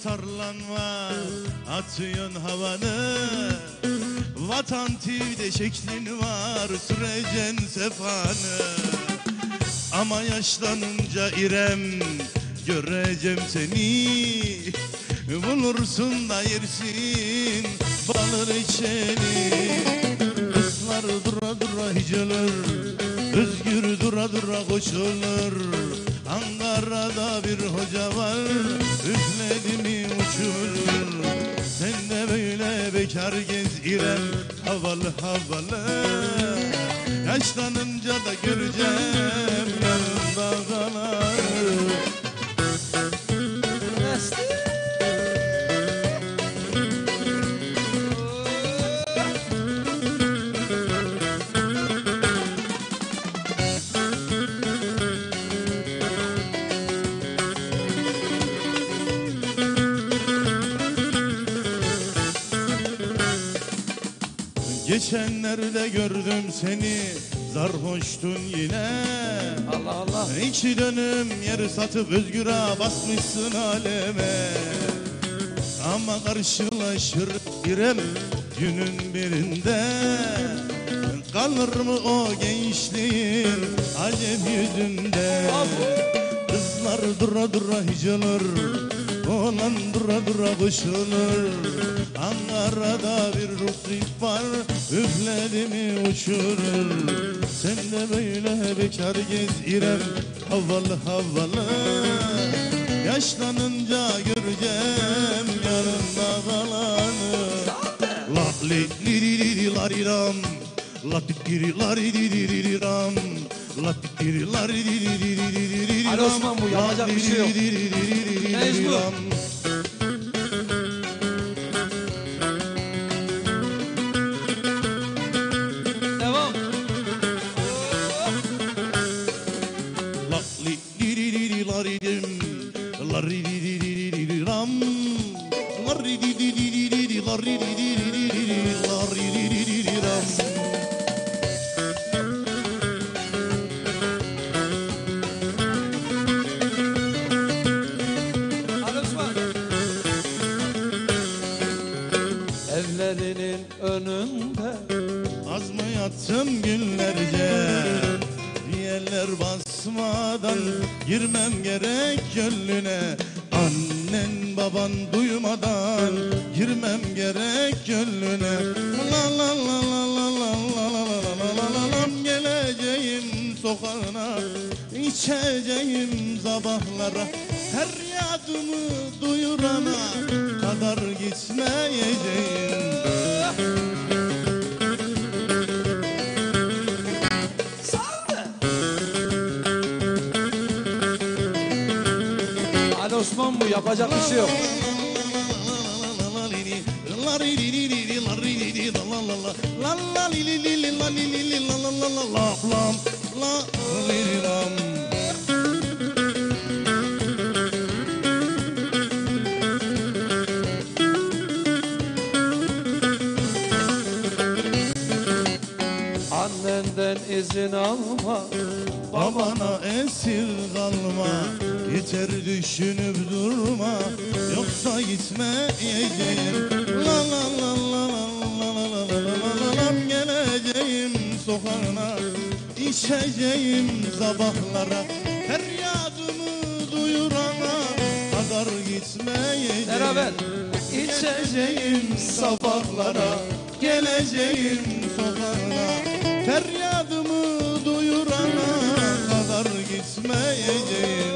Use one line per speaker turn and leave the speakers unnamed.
tarlan var, atıyorsun havanı. Vatan TV'de şeklin var, süreceksin sefanı. Ama yaşlanınca İrem, göreceğim seni. Bulursun da yersin balır içeni. Kızlar dura dura hicalır, özgür dura dura koşulur. Ankara'da bir hoca var, üfledi mi uçurur. Sen de böyle bekar gez İrem, havalı havalı. Yaşlanınca da göreceğim yanında kalanı. Geçenlerde gördüm seni, sarhoştun yine.
Allah Allah.
İki dönüm yer satıp özgüre basmışsın aleme. Ama karşılaşır İrem günün birinde. Kalır mı o gençliğin acem yüzünde? Kızlar dura dura hicalır, oğlan dura dura koşulur. Ankara'da bir ruhsif var, üfledi mi uçurur. Sen de böyle bekar gez İrem, havalı havalı. Yaşlanınca göreceğim yanında kalanı. La li li li li li lariram, la li li lari li li li li ram, la li li lari li li li li li li
Ali Osman, bu yapacak bir şey yok. Mecbur. Devam.
La li li li li li laridim, la li li li li li li ram, la li li li li li li li la li li li li li li la li li li li li ram.
Ali Osman. Evlerinin önünde
Az mı yattım günlerce, diğerler basmadan girmem gerek gönlüne. Annen baban duymadan girmem gerek gönlüne. La la la la la la la la la la la la. Geleceğim sokağına, içeceğim sabahlara. Feryadımı duyurana kadar gitmeyeceğim.
Ali Osman, bu yapacak bir şey yok. Annenden izin alma,
Babana esir kalma, yeter düşünüp durma, yoksa gitmeyeceğim. La la la la la la la la la la la. Geleceğim sokağına, içeceğim sabahlara. Feryadımı duyurana kadar gitmeyeceğim.
beraber.
İçeceğim sabahlara, geleceğim sokağına. Feryadımı duyurana kadar gitmeyeceğim.